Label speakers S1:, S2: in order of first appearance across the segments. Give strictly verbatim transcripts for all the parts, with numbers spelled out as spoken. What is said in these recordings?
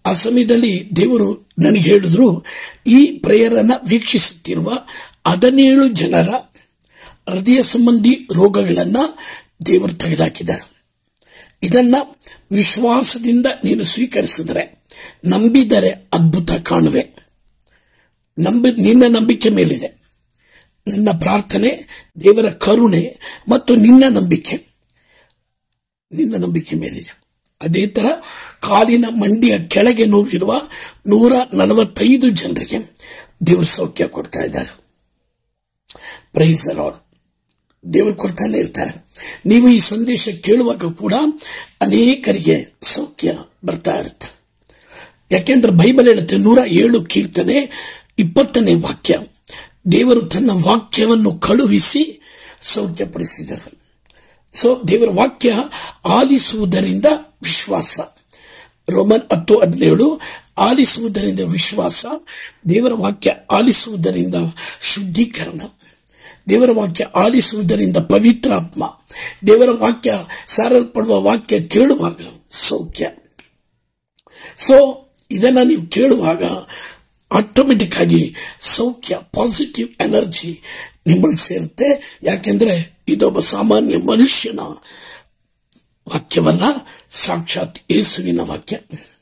S1: ಆ ಸಮಯದಲ್ಲಿ ದೇವರು ನನಗೆ ಹೇಳಿದ್ರು, ಈ ಪ್ರೇಯರ್ ಅನ್ನ ವೀಕ್ಷಿಸುತ್ತಿರುವ ಹದಿನೇಳು ಜನರ ಹೃದಯ ಸಂಬಂಧಿ ರೋಗಗಳನ್ನ ದೇವರು ತೆಗೆದುಹಾಕಿದ್ದಾರೆ. ಇದನ್ನ ವಿಶ್ವಾಸದಿಂದ ನೀನು ಸ್ವೀಕರಿಸಿದರೆ, ನಂಬಿದರೆ ಅದ್ಭುತ ಕಾಣುವೆ. ನಂಬಿ ನಿನ್ನ ನಂಬಿಕೆ ಮೇಲಿದೆ. ನನ್ನ ಪ್ರಾರ್ಥನೆ, ದೇವರ ಕರುಣೆ ಮತ್ತು ನಿನ್ನ ನಂಬಿಕೆ ನಿನ್ನ ನಂಬಿಕೆ ಮೇಲಿದೆ. ಅದೇ ತರ ಕಾಲಿನ ಮಂಡಿಯ ಕೆಳಗೆ ನೋವಿರುವ ನೂರ ನಲವತ್ತೈದು ಜನರಿಗೆ ದೇವರು ಸೌಖ್ಯ ಕೊಡ್ತಾ ಇದ್ದಾರೆ. Praise the Lord. ದೇವರು ಕೊಡ್ತಾನೆ ಇರ್ತಾರೆ. ನೀವು ಈ ಸಂದೇಶ ಕೇಳುವಾಗ ಕೂಡ ಅನೇಕರಿಗೆ ಸೌಖ್ಯ ಬರ್ತಾ ಇರುತ್ತೆ. ಯಾಕೆಂದ್ರೆ ಬೈಬಲ್ ಹೇಳುತ್ತೆ, ನೂರ ಏಳು ಕೀರ್ತನೆ ಇಪ್ಪತ್ತನೇ ವಾಕ್ಯ, ದೇವರು ತನ್ನ ವಾಕ್ಯವನ್ನು ಕಳುಹಿಸಿ ಸೌಖ್ಯಪಡಿಸಿದರು. ಸೊ ದೇವರ ವಾಕ್ಯ ಆಲಿಸುವುದರಿಂದ ವಿಶ್ವಾಸ. ರೋಮನ್ ಹತ್ತು ಹದಿನೇಳು, ಆಲಿಸುವುದರಿಂದ ವಿಶ್ವಾಸ, ದೇವರ ವಾಕ್ಯ ಆಲಿಸುವುದರಿಂದ ಶುದ್ಧೀಕರಣ, ದೇವರ ವಾಕ್ಯ ಆಲಿಸುವುದರಿಂದ ಪವಿತ್ರಾತ್ಮ, ದೇವರ ವಾಕ್ಯ ಸಾರಲ್ಪಡುವ ವಾಕ್ಯ ಕೇಳುವಾಗ ಸೌಖ್ಯ. ಸೊ ಇದನ್ನ ನೀವು ಕೇಳುವಾಗ ಆಟೋಮೆಟಿಕ್ ಆಗಿ ಸೌಖ್ಯ, ಪಾಸಿಟಿವ್ ಎನರ್ಜಿ ನಿಮ್ಮೊಳಗೆ ಸೇರುತ್ತೆ. ಯಾಕೆಂದ್ರೆ ಇದೊಬ್ಬ ಸಾಮಾನ್ಯ ಮನುಷ್ಯನ ವಾಕ್ಯವಲ್ಲ, ಸಾಕ್ಷಾತ್ ಯೇಸುವಿನ ವಾಕ್ಯ.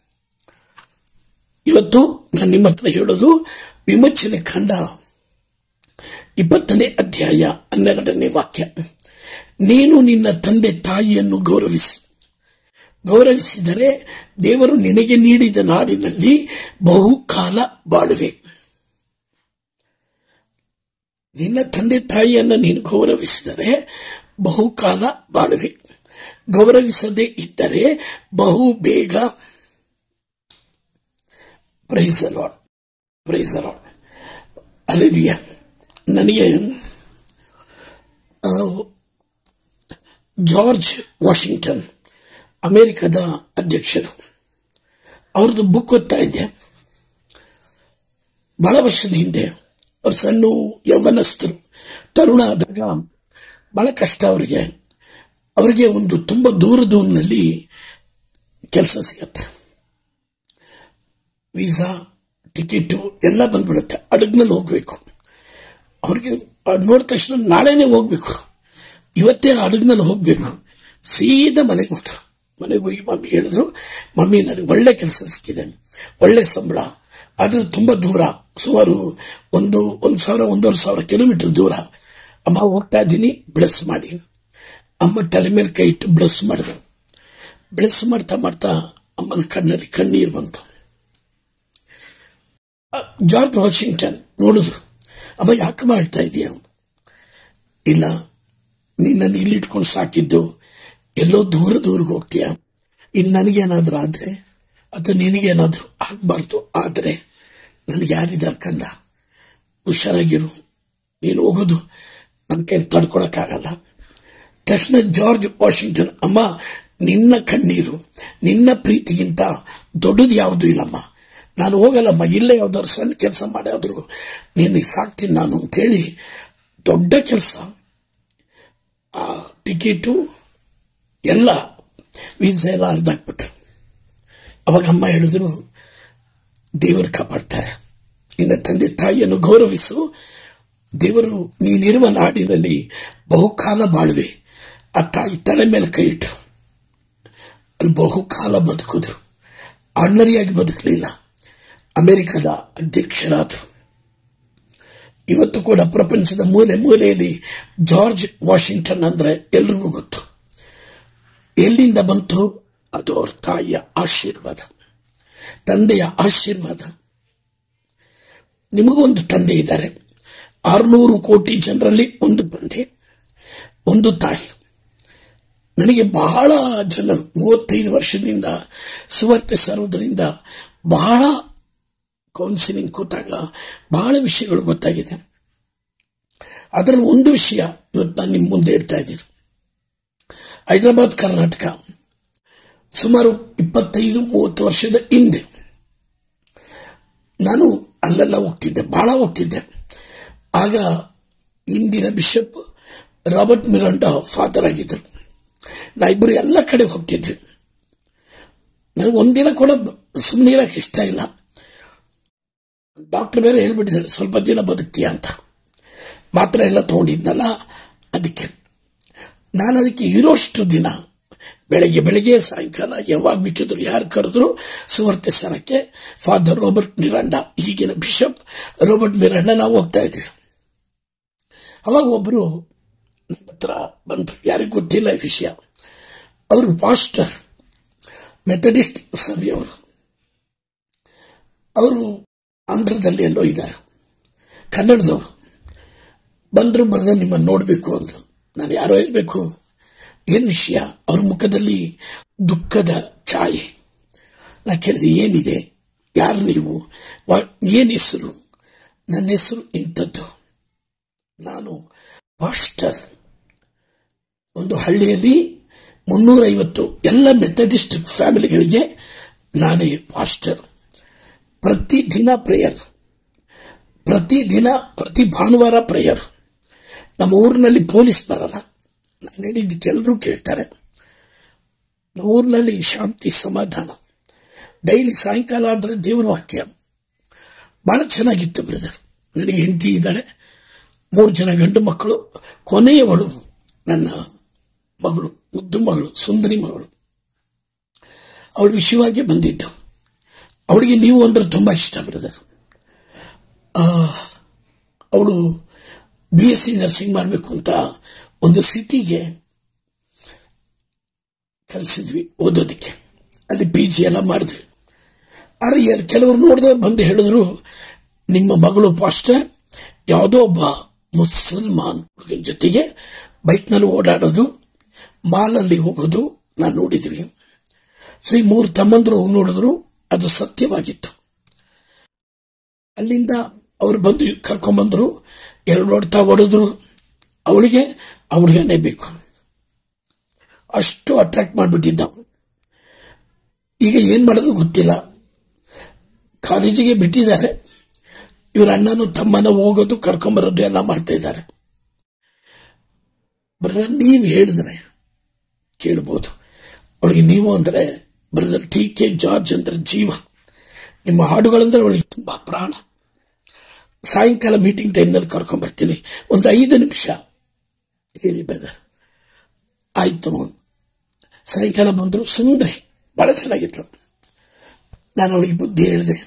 S1: ಇವತ್ತು ನಾನು ನಿಮ್ಮ ಹತ್ರ ಹೇಳೋದು ವಿಮೋಚನೆ ಕಾಂಡ ಇಪ್ಪತ್ತನೇ ಅಧ್ಯಾಯ ಹನ್ನೆರಡನೇ ವಾಕ್ಯ. ನೀನು ನಿನ್ನ ತಂದೆ ತಾಯಿಯನ್ನು ಗೌರವಿಸು, ಗೌರವಿಸಿದರೆ ದೇವರು ನಿನಗೆ ನೀಡಿದ ನಾಡಿನಲ್ಲಿ ಬಹುಕಾಲ ಬಾಳುವೆ. ನಿನ್ನ ತಂದೆ ತಾಯಿಯನ್ನು ನೀನು ಗೌರವಿಸಿದರೆ ಬಹುಕಾಲ ಬಾಳುವೆ. ಗೌರವಿಸದೇ ಇದ್ದರೆ ಬಹು ಬೇಗ. Praise the Lord, praise the Lord. Hallelujah. ನನಗೆ ಜಾರ್ಜ್ ವಾಷಿಂಗ್ಟನ್, ಅಮೆರಿಕದ ಅಧ್ಯಕ್ಷರು, ಅವ್ರದ್ದು ಬುಕ್ ಓದ್ತಾ ಇದ್ದೆ ಬಹಳ ವರ್ಷದ ಹಿಂದೆ. ಅವ್ರು ಸಣ್ಣ ಯೌವನಸ್ಥರು, ತರುಣ ಆದಾಗ ಬಹಳ ಕಷ್ಟ ಅವರಿಗೆ. ಅವರಿಗೆ ಒಂದು ತುಂಬ ದೂರ ದೂರಿನಲ್ಲಿ ಕೆಲಸ ಸಿಗತ್ತೆ. ವೀಸಾ, ಟಿಕೆಟು ಎಲ್ಲ ಬಂದ್ಬಿಡುತ್ತೆ. ಹಡಗ್ನಲ್ಲಿ ಹೋಗ್ಬೇಕು. ಅವ್ರಿಗೆ ನೋಡಿದ ತಕ್ಷಣ ನಾಳೆನೆ ಹೋಗ್ಬೇಕು, ಇವತ್ತೇ ಹಡಗ್ನಲ್ಲಿ ಹೋಗ್ಬೇಕು. ಸೀದಾ ಮನೆಗೆ ಹೋದ್ರು. ಮನೆಗೆ ಹೋಗಿ ಮಮ್ಮಿ ಹೇಳಿದ್ರು, ಮಮ್ಮಿ ನನಗೆ ಒಳ್ಳೆ ಕೆಲಸ ಸಿಕ್ಕಿದೆ, ಒಳ್ಳೆ ಸಂಬಳ, ಆದ್ರೆ ತುಂಬಾ ದೂರ, ಸುಮಾರು ಒಂದು ಒಂದು ಸಾವಿರ ಒಂದೂವರೆ ಸಾವಿರ ಕಿಲೋಮೀಟರ್ ದೂರ. ಅಮ್ಮ ಹೋಗ್ತಾ ಇದ್ದೀನಿ, ಬ್ಲೆಸ್ ಮಾಡಿ. ಅಮ್ಮ ತಲೆ ಮೇಲೆ ಕೈ ಇಟ್ಟು ಬ್ಲೆಸ್ ಮಾಡಿದ್ರು. ಬ್ಲೆಸ್ ಮಾಡ್ತಾ ಮಾಡ್ತಾ ಅಮ್ಮನ ಕಣ್ಣಲ್ಲಿ ಕಣ್ಣೀರು ಬಂತು. ಜಾರ್ಜ್ ವಾಷಿಂಗ್ಟನ್ ನೋಡಿದ್ರು. ಅಮ್ಮ ಯಾಕೆ ಮಾಡ್ತಾ ಇದೀಯ? ಇಲ್ಲ, ನಿನ್ನನ್ನು ಇಲ್ಲಿ ಇಟ್ಕೊಂಡು ಸಾಕಿದ್ದು, ಎಲ್ಲೋ ದೂರ ದೂರಿಗೆ ಹೋಗ್ತೀಯ, ಇಲ್ಲಿ ನನಗೇನಾದ್ರೂ ಆದ್ರೆ ಅಥವಾ ನಿನಗೇನಾದ್ರೂ ಆಗ್ಬಾರ್ದು ಆದ್ರೆ ನನಗೆ ಯಾರಿದ್ದಾರೆ ಕಂದ, ಹುಷಾರಾಗಿರು, ನೀನು ಹೋಗೋದು ನನ್ನ ಕೈ ತಡ್ಕೊಳಕ್ಕಾಗಲ್ಲ. ತಕ್ಷಣ ಜಾರ್ಜ್ ವಾಷಿಂಗ್ಟನ್, ಅಮ್ಮ ನಿನ್ನ ಕಣ್ಣೀರು, ನಿನ್ನ ಪ್ರೀತಿಗಿಂತ ದೊಡ್ಡದು ಯಾವುದು ಇಲ್ಲಮ್ಮ, ನಾನು ಹೋಗಲ್ಲಮ್ಮ, ಇಲ್ಲೇ ಯಾವ್ದಾದ್ರು ಸಣ್ಣ ಕೆಲಸ ಮಾಡಾದ್ರು ನಿನಗೆ ಸಾಕ್ತೀನಿ ನಾನು ಅಂತೇಳಿ ದೊಡ್ಡ ಕೆಲಸ, ಆ ಟಿಕೆಟು ಎಲ್ಲ ವೀಸಾ ಎಲ್ಲ ಅರ್ಧಾಕ್ಬಿಟ್ರು. ಅವಾಗ ಅಮ್ಮ ಹೇಳಿದ್ರು, ದೇವರು ಕಾಪಾಡ್ತಾರೆ, ನಿನ್ನ ತಂದೆ ತಾಯಿಯನ್ನು ಗೌರವಿಸು, ದೇವರು ನೀನಿರುವ ನಾಡಿನಲ್ಲಿ ಬಹುಕಾಲ ಬಾಳುವೆ. ಆ ತಾಯಿ ತಲೆ ಮೇಲೆ ಕೈ ಇಟ್ಟರು. ಅದು ಬಹುಕಾಲ ಬದುಕಿದ್ರು, ಆರ್ಡಿನರಿಯಾಗಿ ಬದುಕಲಿಲ್ಲ, ಅಮೆರಿಕದ ಅಧ್ಯಕ್ಷರಾದರು. ಇವತ್ತು ಕೂಡ ಪ್ರಪಂಚದ ಮೂಲೆ ಮೂಲೆಯಲ್ಲಿ ಜಾರ್ಜ್ ವಾಷಿಂಗ್ಟನ್ ಅಂದ್ರೆ ಎಲ್ರಿಗೂ ಗೊತ್ತು. ಎಲ್ಲಿಂದ ಬಂತು? ಅದು ಅವ್ರ ತಾಯಿಯ ಆಶೀರ್ವಾದ, ತಂದೆಯ ಆಶೀರ್ವಾದ. ನಿಮಗೊಂದು ತಂದೆ ಇದ್ದಾರೆ. ಆರುನೂರು ಕೋಟಿ ಜನರಲ್ಲಿ ಒಂದು ತಂದೆ, ಒಂದು ತಾಯಿ. ನನಗೆ ಬಹಳ ಜನರು ಮೂವತ್ತೈದು ವರ್ಷದಿಂದ ಸುವಾರ್ತೆ ಸಾರುವುದರಿಂದ ಬಹಳ ಕೌನ್ಸಿಲಿಂಗ್ ಕೂತಾಗ ಬಹಳ ವಿಷಯಗಳು ಗೊತ್ತಾಗಿದೆ. ಅದರಲ್ಲಿ ಒಂದು ವಿಷಯ ಇವತ್ತು ನಾನು ನಿಮ್ಮ ಮುಂದೆ ಇಡ್ತಾ ಇದ್ದೀನಿ. ಹೈದರಾಬಾದ್, ಕರ್ನಾಟಕ, ಸುಮಾರು ಇಪ್ಪತ್ತೈದು ಮೂವತ್ತು ವರ್ಷದ ಹಿಂದೆ ನಾನು ಅಲ್ಲೆಲ್ಲ ಹೋಗ್ತಿದ್ದೆ, ಬಹಳ ಹೋಗ್ತಿದ್ದೆ. ಆಗ ಇಂದಿನ ಬಿಷಪ್ ರಾಬರ್ಟ್ ಮಿರಾಂಡಾ ಫಾದರ್ ಆಗಿದ್ದರು. ನಾ ಇಬ್ಬರು ಎಲ್ಲ ಕಡೆ ಹೋಗ್ತಿದ್ವಿ. ನಾವು ಒಂದಿನ ಕೂಡ ಸುಮ್ಮನೆ ಇರಕ್ಕೆ ಇಷ್ಟ ಇಲ್ಲ. ಡಾಕ್ಟರ್ ಬೇರೆ ಹೇಳ್ಬಿಟ್ಟಿದ್ದಾರೆ ಸ್ವಲ್ಪ ದಿನ ಬದುಕ್ತೀಯ ಅಂತ. ಮಾತ್ರ ಎಲ್ಲ ತಗೊಂಡಿದ್ನಲ್ಲ, ಅದಕ್ಕೆ ನಾನು ಅದಕ್ಕೆ ಇರೋಷ್ಟು ದಿನ ಬೆಳಗ್ಗೆ ಬೆಳಗ್ಗೆ ಸಾಯಂಕಾಲ ಯಾವಾಗ ಬೇಕಿದ್ರು ಯಾರು ಕರೆದ್ರು ಸುವಾರ್ತೆ ಸ್ಥಾನಕ್ಕೆ ಫಾದರ್ ರಾಬರ್ಟ್ ಮಿರಾಂಡ, ಈಗಿನ ಬಿಷಪ್ ರಾಬರ್ಟ್ ಮಿರಾಂಡ, ನಾವು ಹೋಗ್ತಾ ಇದ್ವಿ. ಅವಾಗ ಒಬ್ಬರು ನನ್ನ ಹತ್ರ ಬಂತು, ಯಾರಿಗೂ ಗೊತ್ತಿಲ್ಲ ಈ ವಿಷಯ. ಅವರು ಪಾಸ್ಟರ್, ಮೆಥಡಿಸ್ಟ್ ಸಭೆಯವರು. ಅವರು ಆಂಧ್ರದಲ್ಲಿ ಎಲ್ಲೋ ಇದ್ದಾರೆ, ಕನ್ನಡದವರು. ಬಂದರು, ಬರೆದ ನಿಮ್ಮನ್ನು ನೋಡಬೇಕು ಅಂದರು. ನಾನು ಯಾರೋ ಇರಬೇಕು, ಏನು ವಿಷಯ? ಅವ್ರ ಮುಖದಲ್ಲಿ ದುಃಖದ ಛಾಯೆ. ನಾನು ಕೇಳಿದೆ, ಏನಿದೆ, ಯಾರು ನೀವು, ಏನು ಹೆಸರು? ನನ್ನ ಹೆಸರು ಇಂಥದ್ದು, ನಾನು ಪಾಸ್ಟರ್. ಒಂದು ಹಳ್ಳಿಯಲ್ಲಿ ಮುನ್ನೂರೈವತ್ತು ಎಲ್ಲ ಮೆಥಡಿಸ್ಟ್ ಫ್ಯಾಮಿಲಿಗಳಿಗೆ ನಾನೇ ಪಾಸ್ಟರ್. ಪ್ರತಿದಿನ ಪ್ರೇಯರ್, ಪ್ರತಿದಿನ ಪ್ರತಿ ಭಾನುವಾರ ಪ್ರೇಯರ್. ನಮ್ಮ ಊರಿನಲ್ಲಿ ಪೊಲೀಸ್ ಬರಲ್ಲ. ನಾನು ಹೇಳಿದ್ದಕ್ಕೆ ಎಲ್ಲರೂ ಕೇಳ್ತಾರೆ. ನಮ್ಮ ಊರಿನಲ್ಲಿ ಶಾಂತಿ ಸಮಾಧಾನ. ಡೈಲಿ ಸಾಯಂಕಾಲ ಆದರೆ ದೇವರ ವಾಕ್ಯ. ಬಹಳ ಚೆನ್ನಾಗಿತ್ತು ಬ್ರದರ್. ನನಗೆ ಹೆಂಡತಿ ಇದ್ದಾಳೆ, ಮೂರು ಜನ ಗಂಡು ಮಕ್ಕಳು. ಕೊನೆಯವಳು ನನ್ನ ಮಗಳು, ಮುದ್ದು ಮಗಳು, ಸುಂದರಿ ಮಗಳು. ಅವಳ ವಿಷಯವಾಗಿ ಬಂದಿದ್ದು. ಅವಳಿಗೆ ನೀವು ಅಂದ್ರೆ ತುಂಬ ಇಷ್ಟ ಬ್ರದರ್. ಅವಳು ಬಿ ಎಸ್ ಸಿ ನರ್ಸಿಂಗ್ ಮಾಡಬೇಕು ಅಂತ ಒಂದು ಸಿಟಿಗೆ ಕಲಿಸಿದ್ವಿ ಓದೋದಕ್ಕೆ. ಅಲ್ಲಿ ಪಿ ಜಿ ಎಲ್ಲ ಮಾಡಿದ್ವಿ. ಆದರೆ ಕೆಲವರು ನೋಡಿದವ್ರು ಬಂದು ಹೇಳಿದ್ರು, ನಿಮ್ಮ ಮಗಳು ಪಾಸ್ಟರ್ ಯಾವುದೋ ಒಬ್ಬ ಮುಸಲ್ಮಾನ್ ಹುಡುಗನ ಜೊತೆಗೆ ಬೈಕ್ನಲ್ಲಿ ಓಡಾಡೋದು, ಮಾಲಲ್ಲಿ ಹೋಗೋದು ನಾನು ನೋಡಿದ್ವಿ. ಸೊ ಈ ಮೂರು ತಮ್ಮಂದರು ಹೋಗಿ ನೋಡಿದ್ರು, ಅದು ಸತ್ಯವಾಗಿತ್ತು. ಅಲ್ಲಿಂದ ಅವರು ಬಂದು ಕರ್ಕೊಂಡ್ಬಂದರು, ಎರಡು ಹೊಡ್ತಾ ಹೊಡೆದ್ರು. ಅವಳಿಗೆ ಆ ಹುಡುಗನೇ ಬೇಕು, ಅಷ್ಟು ಅಟ್ರಾಕ್ಟ್ ಮಾಡಿಬಿಟ್ಟಿದ್ದ. ಈಗ ಏನು ಮಾಡೋದು ಗೊತ್ತಿಲ್ಲ. ಕಾಲೇಜಿಗೆ ಬಿಟ್ಟಿದ್ದಾರೆ. ಇವ್ರ ಅಣ್ಣನು ತಮ್ಮನ ಹೋಗೋದು ಕರ್ಕೊಂಬರೋದು ಎಲ್ಲ ಮಾಡ್ತಾ ಇದ್ದಾರೆ. ಬ್ರದರ್, ನೀವು ಹೇಳಿದ್ರೆ ಕೇಳ್ಬೋದು. ಅವಳಿಗೆ ನೀವು ಅಂದರೆ ಬ್ರದರ್ ಟಿ ಕೆ ಜಾರ್ಜ್ ಅಂದ್ರೆ ಜೀವ. ನಿಮ್ಮ ಹಾಡುಗಳಂದ್ರೆ ಅವಳಿಗೆ ತುಂಬ ಪ್ರಾಣ. ಸಾಯಂಕಾಲ ಮೀಟಿಂಗ್ ಟೈಮ್ನಲ್ಲಿ ಕರ್ಕೊಂಡ್ಬರ್ತೀನಿ, ಒಂದು ಐದು ನಿಮಿಷ ಹೇಳಿ ಬ್ರದರ್. ಆಯಿತು. ಸಾಯಂಕಾಲ ಬಂದರು, ಸುಂದರಿ, ಭಾಳ ಚೆನ್ನಾಗಿತ್ತು. ನಾನು ಅವಳಿಗೆ ಬುದ್ಧಿ ಹೇಳಿದೆ,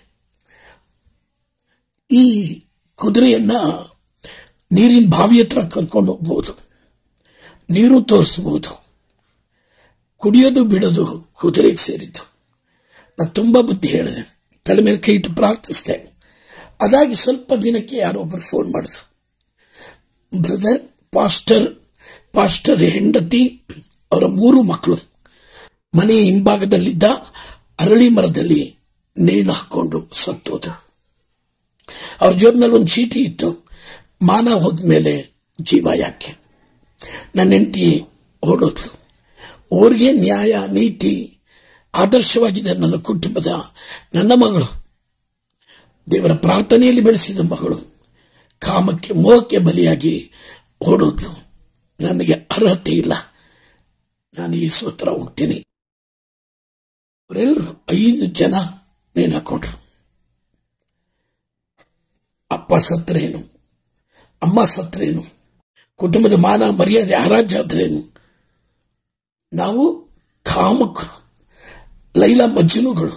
S1: ಈ ಕುದುರೆಯನ್ನ ನೀರಿನ ಬಾವಿ ಹತ್ರ ಕರ್ಕೊಂಡು ಹೋಗ್ಬೋದು, ನೀರು ತೋರಿಸ್ಬೋದು, ಕುಡಿಯೋದು ಬಿಡೋದು ಕುದುರೆಗೆ ಸೇರಿದ್ದು. ನಾನು ತುಂಬ ಬುದ್ಧಿ ಹೇಳಿದೆ, ತಲೆ ಮೇಲೆ ಕೈ ಇಟ್ಟು ಪ್ರಾರ್ಥಿಸಿದೆ. ಅದಾಗಿ ಸ್ವಲ್ಪ ದಿನಕ್ಕೆ ಯಾರೊಬ್ಬರು ಫೋನ್ ಮಾಡಿದ್ರು, ಬ್ರದರ್ ಪಾಸ್ಟರ್ ಪಾಸ್ಟರ್ ಹೆಂಡತಿ ಅವರ ಮೂರು ಮಕ್ಕಳು ಮನೆಯ ಹಿಂಭಾಗದಲ್ಲಿದ್ದ ಅರಳಿ ಮರದಲ್ಲಿ ನೇಣು ಹಾಕೊಂಡು ಸತ್ತೋದ್ರು. ಅವ್ರ ಜೋಬ್ನಲ್ಲಿ ಒಂದು ಚೀಟಿ ಇತ್ತು, ಮಾನ ಹೋದ್ಮೇಲೆ ಜೀವ ಯಾಕೆ. ನನ್ನ ಹೆಂಡತಿ ಓಡೋದ್ಲು. ಅವ್ರಿಗೆ ನ್ಯಾಯ ನೀತಿ ಆದರ್ಶವಾಗಿದೆ. ನನ್ನ ಕುಟುಂಬದ ನನ್ನ ಮಗಳು, ದೇವರ ಪ್ರಾರ್ಥನೆಯಲ್ಲಿ ಬೆಳೆಸಿದ ಮಗಳು, ಕಾಮಕ್ಕೆ ಮೋಹಕ್ಕೆ ಬಲಿಯಾಗಿ ಓಡೋದ್ಲು. ನನಗೆ ಅರ್ಹತೆ ಇಲ್ಲ, ನಾನು ಯೇಸು ಹತ್ರ ಹೋಗ್ತೀನಿ. ಅವರೆಲ್ಲರೂ ಐದು ಜನ ನೇಣು ಹಾಕೊಂಡ್ರು. ಅಪ್ಪ ಸತ್ರೇನು, ಅಮ್ಮ ಸತ್ರೇನು, ಕುಟುಂಬದ ಮಾನ ಮರ್ಯಾದೆ ಹರಾಜ್ ಆದ್ರೇನು. ನಾವು ಕಾಮಕರು, ಲೈಲಾ ಮಜ್ನುಗಳು,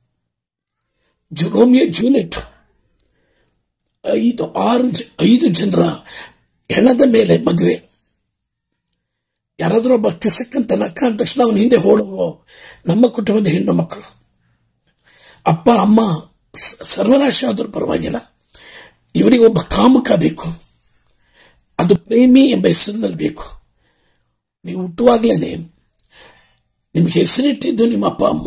S1: ರೋಮಿಯೋ ಜೂಲಿಯಟ್. ಐದು ಆರು ಐದು ಜನರ ಹೆಣದ ಮೇಲೆ ಮದುವೆ. ಯಾರಾದರೂ ಒಬ್ಬ ಕಿಸಕ್ಕಂತ ನಕ್ಕ ಅಂದ ತಕ್ಷಣ ಅವನ ಹಿಂದೆ ಓಡುವ ನಮ್ಮ ಕುಟುಂಬದ ಹೆಣ್ಣು ಮಕ್ಕಳು. ಅಪ್ಪ ಅಮ್ಮ ಸರ್ವನಾಶ ಆದರೂ ಪರವಾಗಿಲ್ಲ, ಇವರಿಗೆ ಒಬ್ಬ ಕಾಮಕ ಬೇಕು. ಅದು ಪ್ರೇಮಿ ಎಂಬ ಹೆಸರಿನಲ್ಲಿ ಬೇಕು. ನೀವು ಹುಟ್ಟುವಾಗಲೇ ನಿಮಗೆ ಹೆಸರಿಟ್ಟಿದ್ದು ನಿಮ್ಮ ಅಪ್ಪ ಅಮ್ಮ,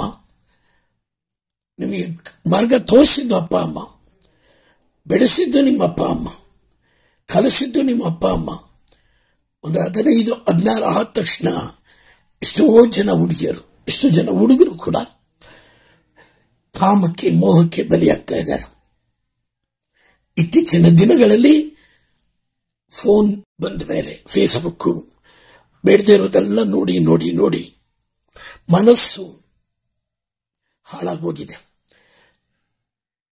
S1: ನಿಮಗೆ ಮಾರ್ಗ ತೋರಿಸಿದ್ದು ಅಪ್ಪ ಅಮ್ಮ, ಬೆಳೆಸಿದ್ದು ನಿಮ್ಮ ಅಪ್ಪ ಅಮ್ಮ, ಕಲಿಸಿದ್ದು ನಿಮ್ಮ ಅಪ್ಪ ಅಮ್ಮ. ಒಂದು ಹದಿನೈದು ಹದಿನಾರು ಆದ ತಕ್ಷಣ ಎಷ್ಟೋ ಜನ ಹುಡುಗಿಯರು, ಎಷ್ಟೋ ಜನ ಹುಡುಗರು ಕೂಡ ಕಾಮಕ್ಕೆ ಮೋಹಕ್ಕೆ ಬಲಿಯಾಗ್ತಾ ಇದ್ದಾರೆ. ಇತ್ತೀಚಿನ ದಿನಗಳಲ್ಲಿ ಫೋನ್ ಬಂದ ಮೇಲೆ ಫೇಸ್ಬುಕ್ಕು ಬೇಡದೇ ಇರೋದೆಲ್ಲ ನೋಡಿ ನೋಡಿ ನೋಡಿ ಮನಸ್ಸು ಹಾಳಾಗೋಗಿದೆ.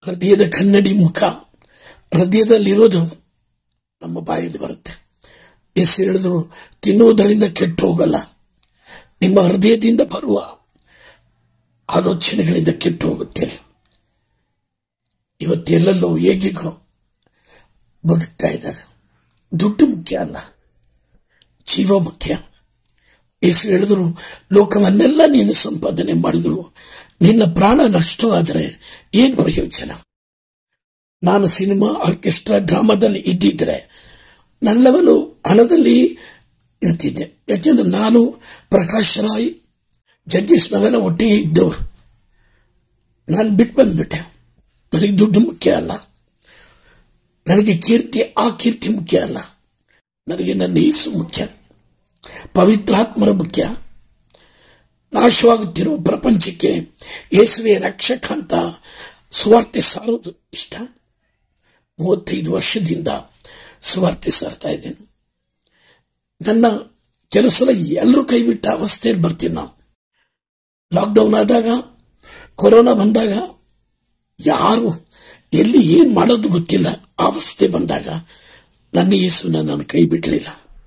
S1: ಹೃದಯದ ಕನ್ನಡಿ ಮುಖ, ಹೃದಯದಲ್ಲಿರೋದು ನಮ್ಮ ಬಾಯಲ್ಲಿ ಬರುತ್ತೆ. ಎಷ್ಟು ಹೇಳಿದ್ರು ತಿನ್ನುವುದರಿಂದ ಕೆಟ್ಟು ಹೋಗಲ್ಲ, ನಿಮ್ಮ ಹೃದಯದಿಂದ ಬರುವ ಆಲೋಚನೆಗಳಿಂದ ಕೆಟ್ಟು ಹೋಗುತ್ತೇನೆ. ಇವತ್ತೆಲ್ಲಲ್ಲೋ ಹೇಗಿಗೋ ಬದುಕ್ತಾ ಇದ್ದಾರೆ. ದುಡ್ಡು ಮುಖ್ಯ ಅಲ್ಲ, ಜೀವ ಮುಖ್ಯ. ಯೇಸು ಹೇಳಿದ್ರು, ಲೋಕವನ್ನೆಲ್ಲ ನೀನು ಸಂಪಾದನೆ ಮಾಡಿದ್ರು ನಿನ್ನ ಪ್ರಾಣ ನಷ್ಟವಾದರೆ ಏನು ಪ್ರಯೋಜನ? ನಾನು ಸಿನಿಮಾ, ಆರ್ಕೆಸ್ಟ್ರಾ, ಡ್ರಾಮಾದಲ್ಲಿ ಇದ್ದಿದ್ರೆ ನನ್ನೆಲ್ಲವೂ ಹಣದಲ್ಲಿ ಇರ್ತಿದ್ದೆ. ಯಾಕೆಂದ್ರೆ ನಾನು ಪ್ರಕಾಶ್ ರಾಯ್, ಜಗ್ಗೇಶ್ ನಾವೆಲ್ಲ ಒಟ್ಟಿಗೆ ಇದ್ದವರು. ನಾನು ಬಿಟ್ಟು ಬಂದ್ಬಿಟ್ಟೆ. ನನಗೆ ದುಡ್ಡು ಮುಖ್ಯ ಅಲ್ಲ, ನನಗೆ ಕೀರ್ತಿ ಆ ಕೀರ್ತಿ ಮುಖ್ಯ ಅಲ್ಲ. ನನಗೆ ನನ್ನ ಯೇಸು ಮುಖ್ಯ, ಪವಿತ್ರಾತ್ಮರ ಮುಖ್ಯ. ನಾಶವಾಗುತ್ತಿರುವ ಪ್ರಪಂಚಕ್ಕೆ ಯೇಸುವೆ ರಕ್ಷಕ ಅಂತ ಸುವಾರ್ತೆ ಸಾರೋದು ಇಷ್ಟ. ಮೂವತ್ತೈದು ವರ್ಷದಿಂದ ಸುವಾರ್ತೆ ಸಾರ್ತಾ ಇದ್ದೇನೆ. ನನ್ನ ಕೆಲವು ಸಲ ಎಲ್ಲರೂ ಕೈ ಬಿಟ್ಟ ಅವಸ್ಥೆಯಲ್ಲಿ ಬರ್ತೀನಿ. ನಾವು ಲಾಕ್ಡೌನ್ ಆದಾಗ, ಕೊರೋನಾ ಬಂದಾಗ, ಯಾರು ಎಲ್ಲಿ ಏನು ಮಾಡೋದು ಗೊತ್ತಿಲ್ಲ ಅವಸ್ಥೆ ಬಂದಾಗ ನನ್ನ ಯೇಸು ನನ್ನನ್ನು ಕೈ ಬಿಡಲಿಲ್ಲ.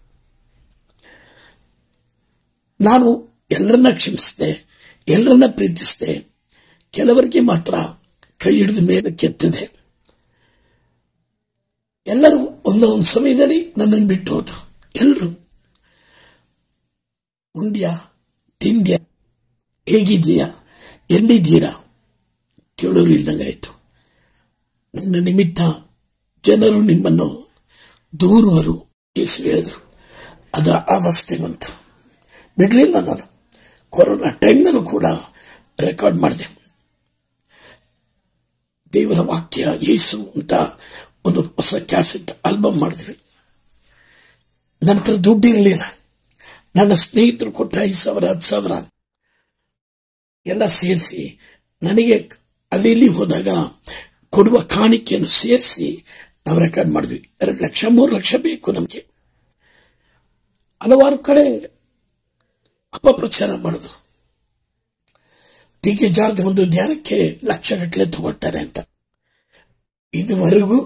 S1: ನಾನು ಎಲ್ಲರನ್ನ ಕ್ಷಮಿಸಿದೆ, ಎಲ್ಲರನ್ನ ಪ್ರೀತಿಸಿದೆ. ಕೆಲವರಿಗೆ ಮಾತ್ರ ಕೈ ಹಿಡಿದು ಮೇಲೆ ಕೆತ್ತದೆ. ಎಲ್ಲರೂ ಒಂದೊಂದು ಸಮಯದಲ್ಲಿ ನನ್ನನ್ನು ಬಿಟ್ಟು ಹೋದ್ರು. ಎಲ್ಲರೂ ಉಂಡ್ಯಾ, ತಿಂದ್ಯಾ, ಹೇಗಿದ್ದೀಯಾ, ಎಲ್ಲಿದ್ದೀರಾ ಕೇಳೋರು ಇಲ್ದಂಗಾಯ್ತು. ನನ್ನ ನಿಮಿತ್ತ ಜನರು ನಿಮ್ಮನ್ನು ದೂರುವರು ಯೇಸು ಹೇಳಿದ್ರು. ಅದು ಅವಸ್ಥೆ ಬಂತು, ಬಿಡಲಿಲ್ಲ. ನಾನು ಕೊರೋನಾ ಟೈಮ್ನಲ್ಲೂ ಕೂಡ ರೆಕಾರ್ಡ್ ಮಾಡಿದೆ. ದೇವರ ವಾಕ್ಯ ಯೇಸು ಅಂತ ಒಂದು ಹೊಸ ಕ್ಯಾಸೆಟ್ ಆಲ್ಬಮ್ ಮಾಡಿದ್ವಿ. ನಂತರ ದುಡ್ಡು ಇರಲಿಲ್ಲ. ನನ್ನ ಸ್ನೇಹಿತರು ಕೊಟ್ಟ ಐದು ಸಾವಿರ ಹತ್ತು ಸಾವಿರ ಎಲ್ಲ ಸೇರಿಸಿ ನನಗೆ ಅಲ್ಲಿ ಇಲ್ಲಿ ಹೋದಾಗ ಕೊಡುವ ಕಾಣಿಕೆಯನ್ನು ಸೇರಿಸಿ ನಾವು ರೆಕಾರ್ಡ್ ಮಾಡಿದ್ವಿ. ಎರಡು ಲಕ್ಷ ಮೂರು ಲಕ್ಷ ಬೇಕು ನಮಗೆ. ಹಲವಾರು ಕಡೆ ಅಪಪ್ರಚಾರ ಮಾಡಿದ್ರು. ಟಿ ಕೆ ಜಾರ್ಜ್ ಒಂದು ಧ್ಯಾನಕ್ಕೆ ಲಕ್ಷಗಟ್ಟಲೆ ತಗೊಳ್ತಾರೆ ಅಂತ. ಇದುವರೆಗೂ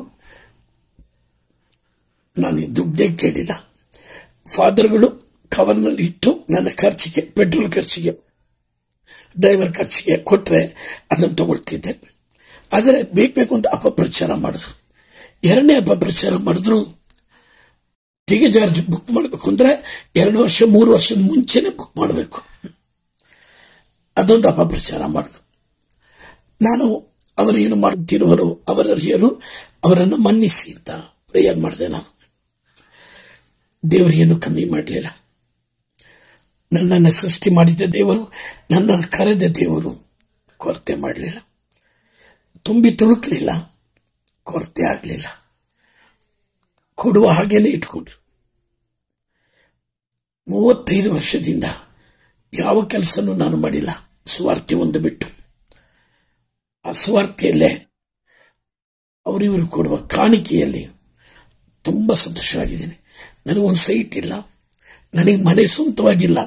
S1: ನಾನು ದುಡ್ಡೇ ಕೇಳಿಲ್ಲ. ಫಾದರ್ಗಳು ಕವರ್ನಲ್ಲಿ ಇಟ್ಟು ನನ್ನ ಖರ್ಚಿಗೆ, ಪೆಟ್ರೋಲ್ ಖರ್ಚಿಗೆ, ಡ್ರೈವರ್ ಖರ್ಚಿಗೆ ಕೊಟ್ಟರೆ ಅದನ್ನು ತಗೊಳ್ತಿದ್ದೆ. ಆದರೆ ಬೇಕು ಅಂತ ಅಪಪ್ರಚಾರ ಮಾಡಿದ್ರು. ಎರಡನೇ ಅಪಪ್ರಚಾರ ಮಾಡಿದ್ರು, ಟಿ ಕೆ ಜಾರ್ಜ್ ಬುಕ್ ಮಾಡಬೇಕು ಅಂದ್ರೆ ಎರಡು ವರ್ಷ ಮೂರು ವರ್ಷದ ಮುಂಚೆನೆ ಬುಕ್ ಮಾಡಬೇಕು. ಅದೊಂದು ಅಪಪ್ರಚಾರ ಮಾಡಿದ್ರು. ನಾನು ಅವರು ಏನು ಮಾಡುತ್ತಿರುವರು ಅವರರಿಯರು ಅವರನ್ನು ಮನ್ನಿಸಿ ಅಂತ ಪ್ರೇಯರ್ ಮಾಡಿದೆ. ನಾನು ದೇವರಿಗೇನು ಕಮ್ಮಿ ಮಾಡಲಿಲ್ಲ. ನನ್ನನ್ನು ಸೃಷ್ಟಿ ಮಾಡಿದ ದೇವರು, ನನ್ನನ್ನು ಕರೆದ ದೇವರು ಕೊರತೆ ಮಾಡಲಿಲ್ಲ, ತುಂಬಿ ತುಳುಕಲಿಲ್ಲ, ಕೊರತೆ ಆಗಲಿಲ್ಲ. ಕೊಡುವ ಹಾಗೇನೆ ಇಟ್ಕೊಂಡ್ರು. ಮೂವತ್ತೈದು ವರ್ಷದಿಂದ ಯಾವ ಕೆಲಸನೂ ನಾನು ಮಾಡಿಲ್ಲ, ಸುವಾರ್ತೆ ಒಂದು ಬಿಟ್ಟು. ಆ ಸುವಾರ್ತೆಯಲ್ಲೇ ಅವರಿವರು ಕೊಡುವ ಕಾಣಿಕೆಯಲ್ಲಿ ತುಂಬ ಸಂತೋಷವಾಗಿದ್ದೀನಿ. ನನಗೊಂದು ಸೈಟ್ ಇಲ್ಲ, ನನಗೆ ಮನೆ ಸ್ವಂತವಾಗಿಲ್ಲ,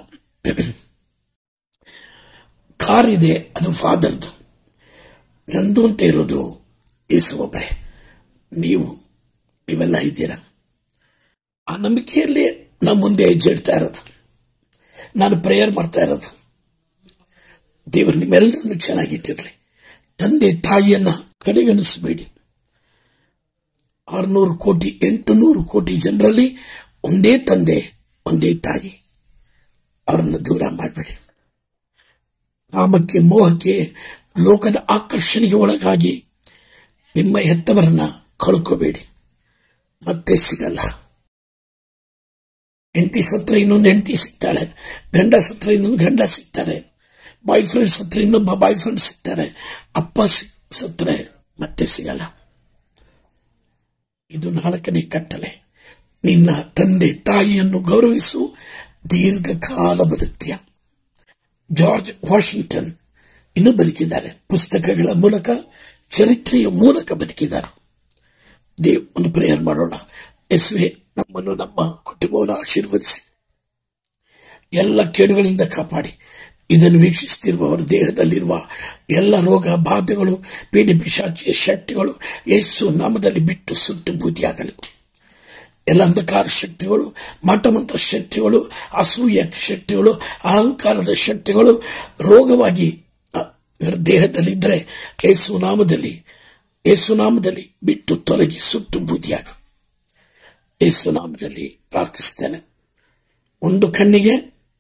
S1: ಕಾರ್ ಇದೆ, ಅದು ಫಾದರ್ದು. ನಂದು ಅಂತ ಇರೋದು ಯೇಸು ಒಬ್ಬರೇ. ನೀವು ನೀವೆಲ್ಲ ಇದ್ದೀರಾ. ಆ ನಂಬಿಕೆಯಲ್ಲಿ ನಮ್ಮ ಮುಂದೆ ಹೆಜ್ಜೆ ಇಡ್ತಾ ಇರೋದು, ನಾನು ಪ್ರೇಯರ್ ಮಾಡ್ತಾ ಇರೋದು. ದೇವರು ನಿಮ್ಮೆಲ್ಲರನ್ನು ಚೆನ್ನಾಗಿಟ್ಟಿರಲಿ. ತಂದೆ ತಾಯಿಯನ್ನ ಕಡೆಗಣಿಸಬೇಡಿ. ಆರುನೂರು ಕೋಟಿ ಎಂಟು ನೂರು ಕೋಟಿ ಜನರಲ್ಲಿ ಒಂದೇ ತಂದೆ ಒಂದೇ ತಾಯಿ, ಅವರನ್ನು ದೂರ ಮಾಡಬೇಡಿ. ಕಾಮಕ್ಕೆ, ಮೋಹಕ್ಕೆ, ಲೋಕದ ಆಕರ್ಷಣೆಗೆ ಒಳಗಾಗಿ ನಿಮ್ಮ ಹೆತ್ತವರನ್ನ ಕಳ್ಕೋಬೇಡಿ, ಮತ್ತೆ ಸಿಗಲ್ಲ. ಹೆಂಡತಿ ಸತ್ರ ಇನ್ನೊಂದು ಹೆಂಡತಿ ಸಿಗ್ತಾಳೆ, ಗಂಡ ಸತ್ರ ಇನ್ನೊಂದು ಗಂಡ ಸಿಗ್ತಾರೆ, ಬಾಯ್ ಫ್ರೆಂಡ್ ಸತ್ರ ಇನ್ನೊಬ್ಬ ಬಾಯ್ ಫ್ರೆಂಡ್ ಸಿಗ್ತಾರೆ, ಅಪ್ಪ ಸತ್ರೆ ಮತ್ತೆ ಸಿಗಲ್ಲ. ಇದು ನಾಲ್ಕನೇ ಕಟ್ಟಲೆ. ನಿನ್ನ ತಂದೆ ತಾಯಿಯನ್ನು ಗೌರವಿಸು, ದೀರ್ಘಕಾಲ ಬದುಕ್ತೀಯ. ಜಾರ್ಜ್ ವಾಷಿಂಗ್ಟನ್ ಇನ್ನೂ ಬದುಕಿದ್ದಾರೆ. ಪುಸ್ತಕಗಳ ಮೂಲಕ, ಚರಿತ್ರೆಯ ಮೂಲಕ ಬದುಕಿದ್ದಾರೆ. ದೇವ್ ಒಂದು ಪ್ರೇಯರ್ ಮಾಡೋಣ. ಯೇಸುವೇ, ನಮ್ಮನ್ನು ನಮ್ಮ ಕುಟುಂಬವನ್ನು ಆಶೀರ್ವದಿಸಿ, ಎಲ್ಲ ಕೇಡುಗಳಿಂದ ಕಾಪಾಡಿ. ಇದನ್ನು ವೀಕ್ಷಿಸುತ್ತಿರುವವರ ದೇಹದಲ್ಲಿರುವ ಎಲ್ಲ ರೋಗ ಬಾಧೆಗಳು, ಪೀಡಿ ಪಿಶಾಚಿಯ ಶಕ್ತಿಗಳು ಯೇಸು ನಾಮದಲ್ಲಿ ಬಿಟ್ಟು ಸುಟ್ಟು ಬೂದಿಯಾಗಲಿ. ಎಲ್ಲ ಅಂಧಕಾರ ಶಕ್ತಿಗಳು, ಮಾಟಮಂತ್ರ ಶಕ್ತಿಗಳು, ಅಸೂಯ ಶಕ್ತಿಗಳು, ಅಹಂಕಾರದ ಶಕ್ತಿಗಳು ರೋಗವಾಗಿ ಇವರ ದೇಹದಲ್ಲಿದ್ದರೆ ಯೇಸು ನಾಮದಲ್ಲಿ ಯೇಸು ನಾಮದಲ್ಲಿ ಬಿಟ್ಟು ತೊಲಗಿ ಸುಟ್ಟು ಬೂದಿಯಾಗ ಯೇಸು ನಾಮದಲ್ಲಿ ಪ್ರಾರ್ಥಿಸ್ತೇನೆ. ಒಂದು ಕಣ್ಣಿಗೆ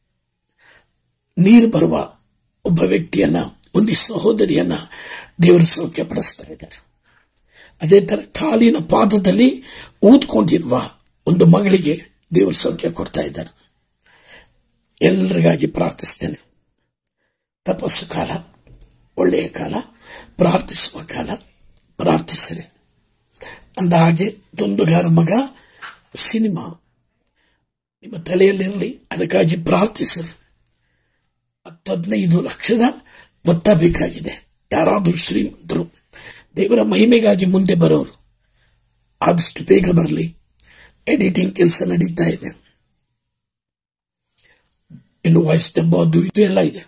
S1: ನೀರು ಬರುವ ಒಬ್ಬ ವ್ಯಕ್ತಿಯನ್ನ, ಒಂದು ಸಹೋದರಿಯನ್ನ ದೇವರು ಸೌಖ್ಯ ಪಡಿಸ್ತಾ ಇದ್ದಾರೆ. ಅದೇ ತರ ಕಾಲಿನ ಪಾದದಲ್ಲಿ ಊದ್ಕೊಂಡಿರುವ ಒಂದು ಮಗಳಿಗೆ ದೇವರು ಸೌಖ್ಯ ಕೊಡ್ತಾ ಇದ್ದಾರೆ. ಎಲ್ಲರಿಗಾಗಿ ಪ್ರಾರ್ಥಿಸ್ತೇನೆ. ತಪಸ್ಸು ಕಾಲ, ಒಳ್ಳೆಯ ಕಾಲ, ಪ್ರಾರ್ಥಿಸುವ ಕಾಲ, ಪ್ರಾರ್ಥಿಸಿರಿ. ಅಂದ ಹಾಗೆ ದುಂದುಗಾರ ಮಗ ಸಿನಿಮಾ ನಿಮ್ಮ ತಲೆಯಲ್ಲಿರಲಿ, ಅದಕ್ಕಾಗಿ ಪ್ರಾರ್ಥಿಸಿರಿ. ಹತ್ತು ಹದಿನೈದು ಲಕ್ಷದ ಮೊತ್ತ ಬೇಕಾಗಿದೆ. ಯಾರಾದರೂ ಶ್ರೀಮಂತರು ದೇವರ ಮಹಿಮೆಗಾಗಿ ಮುಂದೆ ಬರೋರು ಆದಷ್ಟು ಬೇಗ ಬರಲಿ. ಎಡಿಟಿಂಗ್ ಕೆಲಸ ನಡೀತಾ ಇದೆ, ಇನ್ನು ವಾಯ್ಸ್ ಡಬ್ಬದು ಇದು ಎಲ್ಲ ಇದೆ.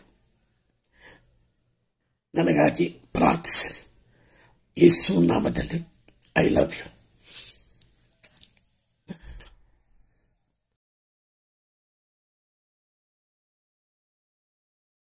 S1: ನನಗಾಗಿ ಪ್ರಾರ್ಥಿಸಿರಿ. ಯೇಸು ನಾಮದಲ್ಲಿ ಐ ಲವ್ ಯು.